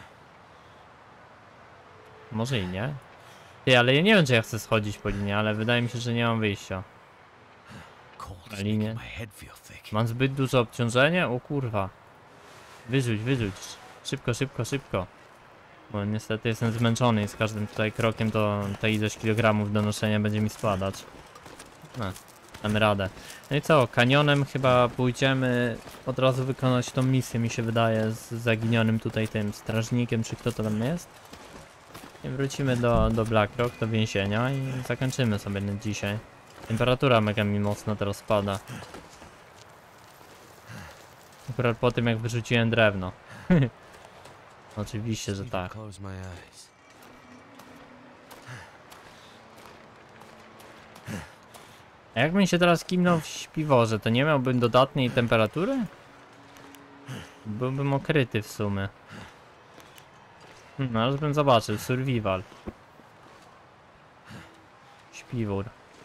Może i nie? Ty, ale ja nie wiem, czy ja chcę schodzić po linie, ale wydaje mi się, że nie mam wyjścia. Na linię. Mam zbyt duże obciążenie? O kurwa. Wyrzuć. Szybko, szybko, szybko. Bo niestety jestem zmęczony i z każdym tutaj krokiem to ta ilość kilogramów do noszenia będzie mi spadać. No, damy radę. No i co, kanionem chyba pójdziemy od razu wykonać tą misję, mi się wydaje, z zaginionym tutaj tym strażnikiem, czy kto to tam jest. I wrócimy do Blackrock, do więzienia i zakończymy sobie na dzisiaj. Temperatura mega mi mocno teraz spada. Akurat po tym jak wyrzuciłem drewno. Oczywiście, że tak. A jakbym się teraz kimnął w śpiworze, to nie miałbym dodatniej temperatury? Byłbym okryty w sumie. No, ale bym zobaczył. Survival. Śpiwór.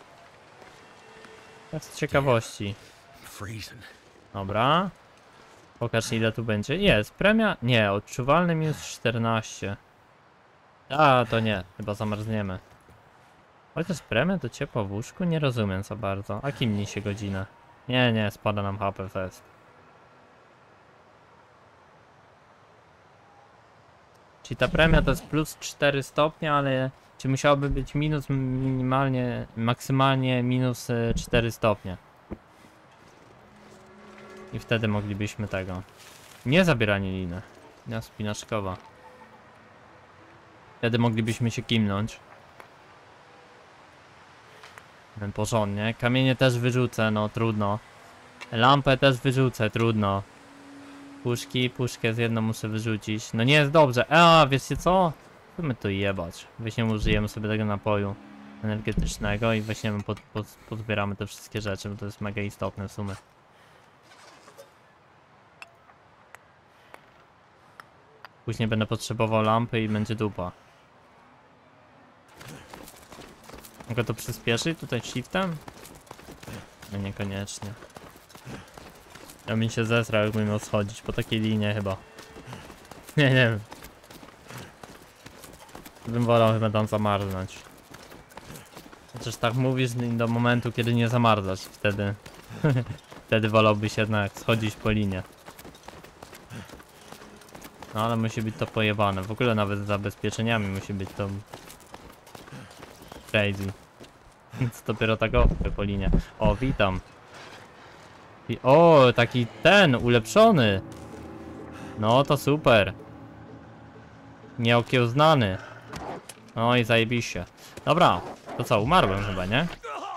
Tak z ciekawości. Dobra. Pokaż ile tu będzie. Jest, premia? Nie, odczuwalny minus 14. A, to nie, chyba zamarzniemy. Chociaż premia to ciepło w łóżku? Nie rozumiem za bardzo. A kimnij się godzinę. Nie, spada nam HP fest. Czyli ta premia to jest plus 4 stopnie, ale czy musiałoby być minus minimalnie, maksymalnie minus 4 stopnie. I wtedy moglibyśmy tego. Nie zabieranie liny. Ja spinaczkowa. Wtedy moglibyśmy się kimnąć. Porządnie. Kamienie też wyrzucę, no trudno. Lampę też wyrzucę, trudno. Puszkę z jedną muszę wyrzucić. No nie jest dobrze. A, wiecie co? Chcemy to jebać. Weźmiemy, użyjemy sobie tego napoju energetycznego i weźmiemy, pozbieramy te wszystkie rzeczy, bo to jest mega istotne w sumie. Później będę potrzebował lampy i będzie dupa. Mogę to przyspieszyć tutaj shiftem? No niekoniecznie. Ja bym się zesrał, jakbym miał schodzić po takiej linie chyba. Nie wiem. Bym wolał chyba tam zamarznąć. Chociaż tak mówisz do momentu, kiedy nie zamarzasz. Wtedy... wtedy wolałbyś jednak schodzić po linie. No ale musi być to pojebane. W ogóle nawet z zabezpieczeniami musi być to... crazy. Więc dopiero tak po linie. O, witam. O, taki ten, ulepszony. No to super. Nieokiełznany. No i zajebiście. Dobra, to co, umarłem chyba, nie?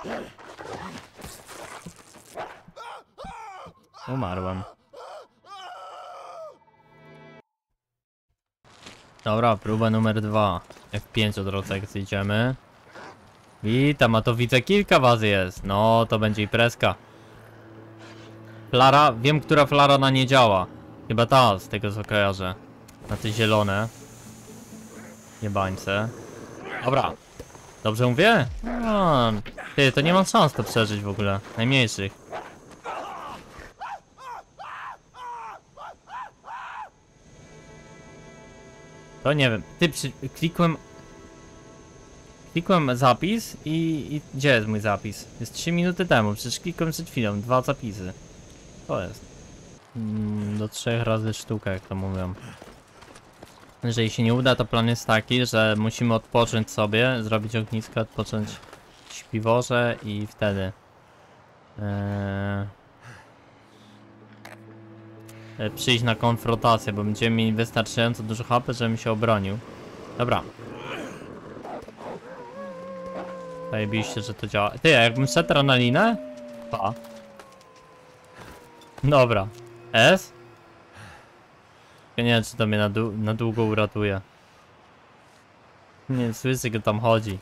Umarłem. Dobra, próba numer 2. F5 od Rocek idziemy. Witam, a to widzę kilka was jest. No, to będzie imprezka. Flara, wiem, która flara na nie działa. Chyba ta, z tego co kojarzę. Na te zielone. Jebańce. Dobra. Dobrze mówię? No, ty, to nie mam szans to przeżyć w ogóle. Najmniejszych. To nie wiem. Ty, klikłem zapis i gdzie jest mój zapis? Jest 3 minuty temu, przecież klikłem przed chwilą, 2 zapisy. To jest. Do 3 razy sztuka, jak to mówią. Jeżeli się nie uda, to plan jest taki, że musimy odpocząć sobie, zrobić ognisko, odpocząć w śpiworze i wtedy przyjść na konfrontację, bo będziemy mieli wystarczająco dużo HP, żebym się obronił. Dobra. Zajebiście, że to działa. Ty, a jakbym szedł na linę? Pa. Dobra. S? Ja nie wiem, czy to mnie na długo uratuje. Nie słyszę, go tam chodzi.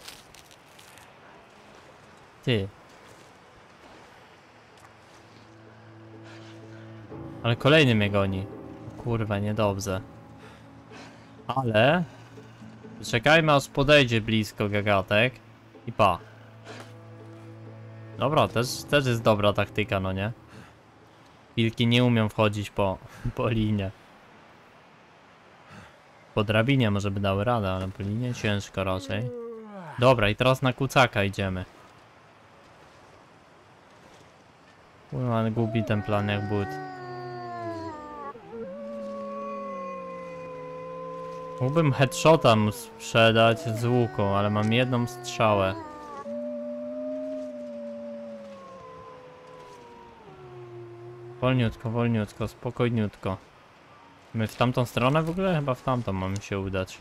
Ty. Ale kolejny mnie goni. Kurwa, niedobrze. Ale... czekajmy, aż podejdzie blisko gagatek. I pa. Dobra, też jest dobra taktyka, no nie? Wilki nie umią wchodzić po linie. Po drabinie może by dały radę, ale po linie ciężko raczej. Dobra, i teraz na kucaka idziemy. Kurwa, gubi ten plan jak but. Mógłbym headshota mu sprzedać z łuku, ale mam jedną strzałę. Wolniutko, wolniutko, spokojniutko. My w tamtą stronę w ogóle? Chyba w tamtą mamy się udać.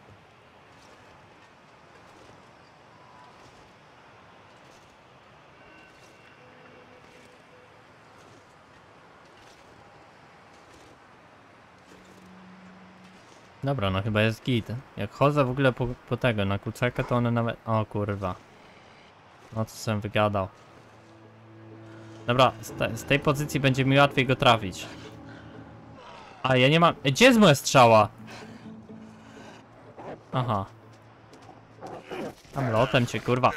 Dobra, no chyba jest git. Jak chodzę w ogóle po tego, na kucakę, to one nawet... O kurwa. No co sam wygadał. Dobra, z tej pozycji będzie mi łatwiej go trafić. A ja nie mam... Gdzie jest moja strzała? Aha. Tam lotem cię, kurwa.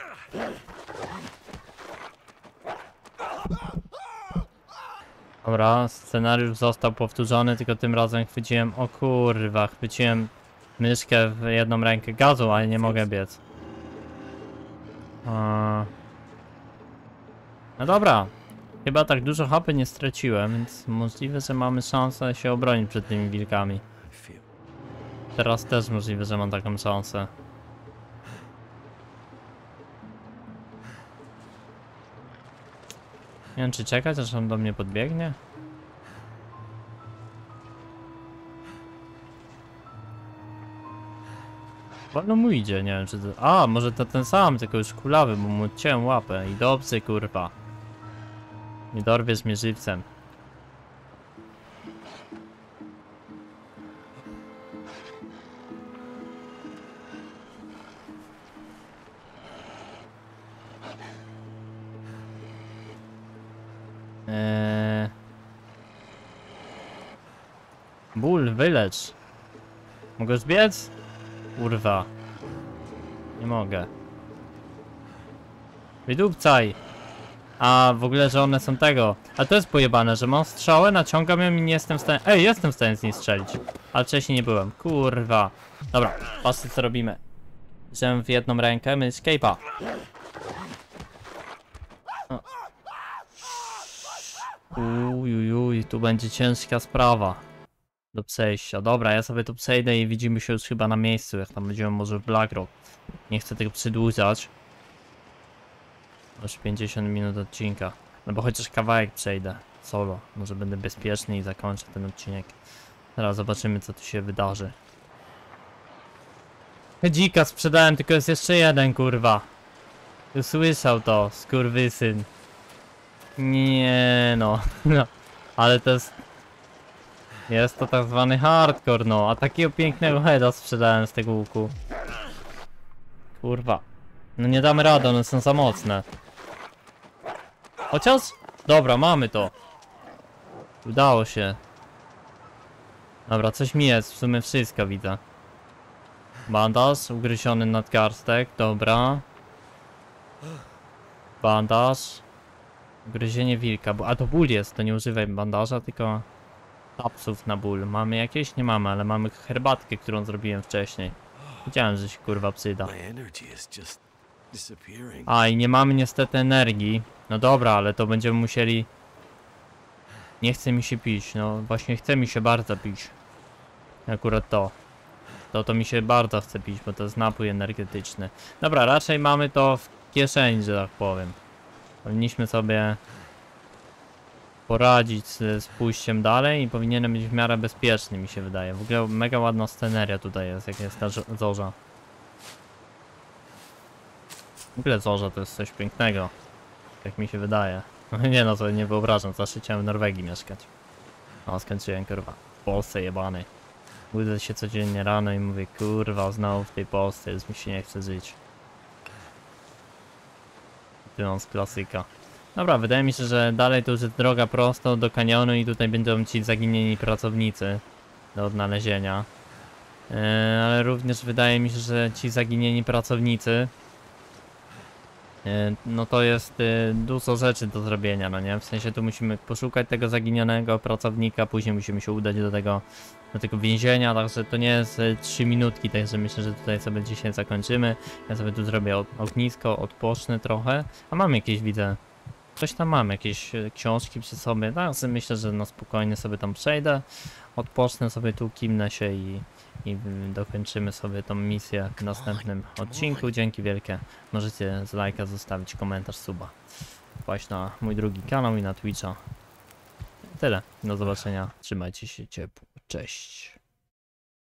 Dobra, scenariusz został powtórzony, tylko tym razem chwyciłem... O kurwa, chwyciłem myszkę w jedną rękę gazu, ale nie mogę biec. No dobra. Chyba tak dużo HP nie straciłem, więc możliwe, że mamy szansę się obronić przed tymi wilkami. Teraz też możliwe, że mam taką szansę. Nie wiem, czy czekać, aż on do mnie podbiegnie? Wolno mu idzie, nie wiem, czy to... A, może to ten sam, tylko już kulawy, bo mu odciąłem łapę. I dobrze, kurwa. Nie dorwiesz mnie żywcem. Ból, wylecz. Mogę już biec? Kurwa. Nie mogę. Wydupcaj. A w ogóle, że one są tego. A to jest pojebane, że mam strzałę, naciągam ją i nie jestem w stanie. Ej, jestem w stanie z niej strzelić. Ale wcześniej nie byłem. Kurwa. Dobra, patrzcie co robimy. Wziąłem w jedną rękę mysz escape'a. Ujujuj, tu będzie ciężka sprawa. Do przejścia. Dobra, ja sobie tu przejdę i widzimy się już chyba na miejscu, jak tam będziemy może w Blackrock. Nie chcę tego przedłużać. Już 50 minut odcinka. No bo chociaż kawałek przejdę. Solo. Może będę bezpieczny i zakończę ten odcinek. Teraz zobaczymy co tu się wydarzy. Dzika sprzedałem, tylko jest jeszcze jeden, kurwa. Usłyszał to, skurwysyn. Nie no. No. Ale to jest... Jest to tak zwany hardcore, no. A takiego pięknego heada sprzedałem z tego łuku. Kurwa. No nie damy rady, one są za mocne. Chociaż... Dobra, mamy to. Udało się. Dobra, coś mi jest, w sumie wszystko widzę. Bandaż, ugryziony nadgarstek, dobra. Bandaż. Ugryzienie wilka, a to ból jest, to nie używaj bandaża, tylko... Tapsów na ból. Mamy jakieś? Nie mamy, ale mamy herbatkę, którą zrobiłem wcześniej. Wiedziałem, że się kurwa przyda. A i nie mamy niestety energii. No dobra, ale to będziemy musieli... Nie chce mi się pić, no właśnie chce mi się bardzo pić. Akurat to. To mi się bardzo chce pić, bo to jest napój energetyczny. Dobra, raczej mamy to w kieszeni, że tak powiem. Powinniśmy sobie poradzić z pójściem dalej i powinienem być w miarę bezpieczny, mi się wydaje. W ogóle mega ładna sceneria tutaj jest, jak jest ta zorza. W ogóle zorza to jest coś pięknego, jak mi się wydaje. Nie no, to nie wyobrażam, zawsze chciałem w Norwegii mieszkać. No, skończyłem kurwa w Polsce jebanej. Budzę się codziennie rano i mówię, kurwa, znowu w tej Polsce, już mi się nie chce żyć. Ty z klasyka. Dobra, wydaje mi się, że dalej to już jest droga prosto do kanionu i tutaj będą ci zaginieni pracownicy do odnalezienia. Ale również wydaje mi się, że ci zaginieni pracownicy no to jest dużo rzeczy do zrobienia, no nie? W sensie tu musimy poszukać tego zaginionego pracownika, później musimy się udać do tego więzienia, także to nie jest 3 minutki, także myślę, że tutaj sobie dzisiaj zakończymy. Ja sobie tu zrobię ognisko, odpocznę trochę, a mam jakieś, widzę, coś tam mam, jakieś książki przy sobie, tak, myślę, że na spokojnie sobie tam przejdę, odpocznę sobie tu, kimnę się i dokończymy sobie tą misję w następnym odcinku. Dzięki wielkie. Możecie z lajka zostawić komentarz, suba. Wpaść na mój drugi kanał i na Twitcha. Tyle. Do zobaczenia. Trzymajcie się ciepło. Cześć.